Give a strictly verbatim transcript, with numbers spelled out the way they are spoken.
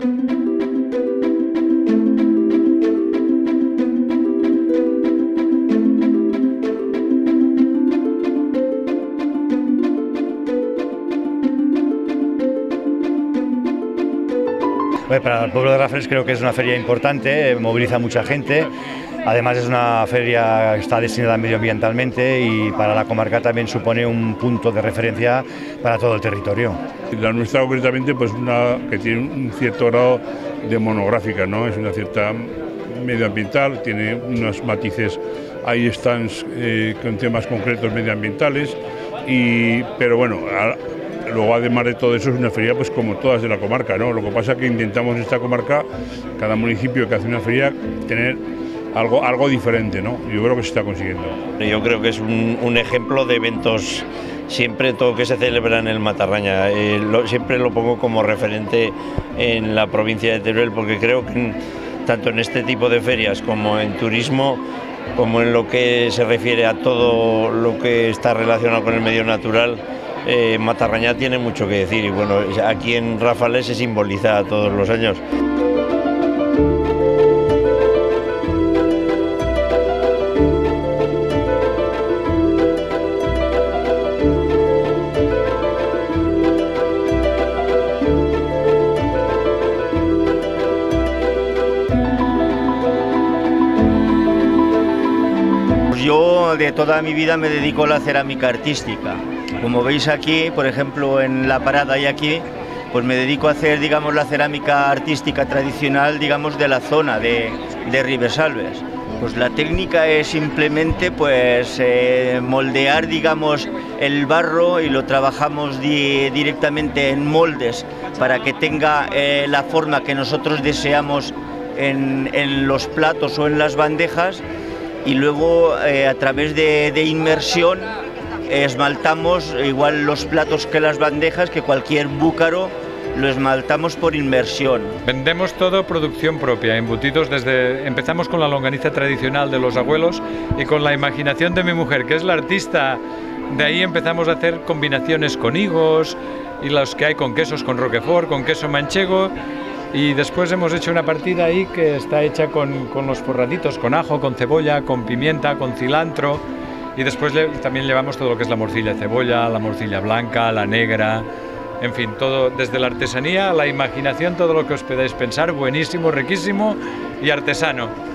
Bueno, para el pueblo de Rafles creo que es una feria importante, eh, moviliza mucha gente, además es una feria que está destinada medioambientalmente y para la comarca también supone un punto de referencia para todo el territorio. La nuestra concretamente pues una que tiene un cierto grado de monográfica, ¿no? Es una cierta medioambiental, tiene unos matices, hay stands eh, con temas concretos medioambientales, y, pero bueno, a, luego además de todo eso es una feria pues como todas de la comarca, ¿no? Lo que pasa es que intentamos en esta comarca, cada municipio que hace una feria, tener algo, algo diferente, ¿no? Yo creo que se está consiguiendo. Yo creo que es un, un ejemplo de eventos, siempre todo que se celebra en el Matarraña, eh, lo, siempre lo pongo como referente en la provincia de Teruel, porque creo que en, tanto en este tipo de ferias como en turismo, como en lo que se refiere a todo lo que está relacionado con el medio natural, Eh, Matarraña tiene mucho que decir y bueno, aquí en Rafales se simboliza todos los años. Yo de toda mi vida me dedico a la cerámica artística. Como veis aquí, por ejemplo, en la parada y aquí, pues me dedico a hacer, digamos, la cerámica artística tradicional, digamos, de la zona de, de Ribesalbes. Pues la técnica es simplemente, pues, eh, moldear, digamos, el barro y lo trabajamos di directamente en moldes para que tenga eh, la forma que nosotros deseamos en, en los platos o en las bandejas, y luego eh, a través de, de inmersión esmaltamos igual los platos que las bandejas, que cualquier búcaro lo esmaltamos por inmersión. Vendemos todo producción propia, embutidos desde... Empezamos con la longaniza tradicional de los abuelos y con la imaginación de mi mujer, que es la artista. De ahí empezamos a hacer combinaciones con higos y los que hay con quesos, con roquefort, con queso manchego. Y después hemos hecho una partida ahí que está hecha con, con los forraditos, con ajo, con cebolla, con pimienta, con cilantro. Y después le, también llevamos todo lo que es la morcilla de cebolla, la morcilla blanca, la negra, en fin, todo desde la artesanía a la imaginación, todo lo que os podáis pensar, buenísimo, riquísimo y artesano.